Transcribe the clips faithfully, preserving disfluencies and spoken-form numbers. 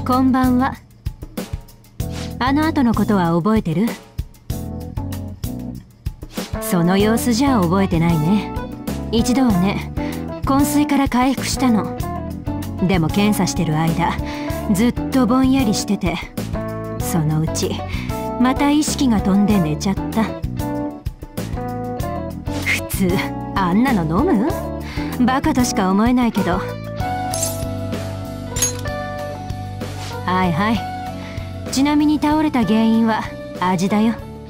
こんばんは。あの後のことは覚えてる？その様子じゃ覚えてないね。一度はね、昏睡から回復したの。でも検査してる間ずっとぼんやりしてて、そのうちまた意識が飛んで寝ちゃった。普通あんなの飲む？バカとしか思えないけど。はいはい。ちなみに倒れた原因は味だよ。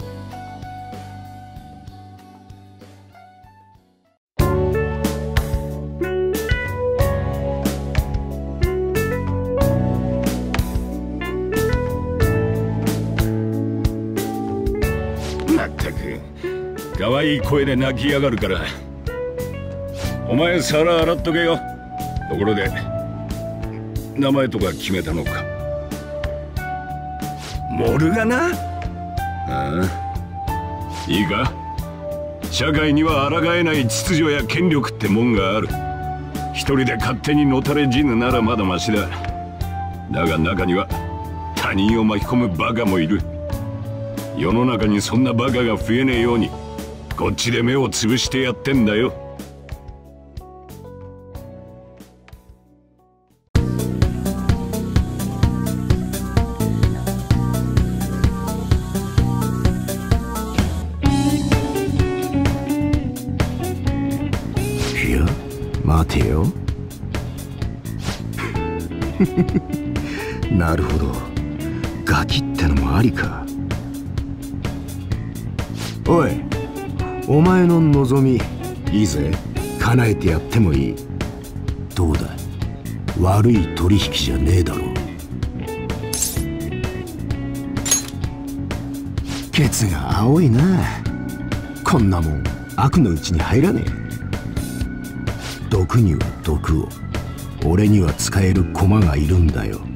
まったく可愛い声で泣きやがるから。お前皿洗っとけよ。ところで名前とか決めたのか？モルガナ？ああ、いいか。社会には抗えない秩序や権力ってもんがある。一人で勝手にのたれ死ぬならまだマシだ。だが中には他人を巻き込むバカもいる。世の中にそんなバカが増えねえようにこっちで目をつぶしてやってんだよ。 待てよ。なるほど、ガキってのもありか。おい、お前の望みいいぜ。叶えてやってもいい。どうだ、悪い取引じゃねえだろう。ケツが青いな。こんなもん悪のうちに入らねえ。毒には毒を。俺には使える駒がいるんだよ。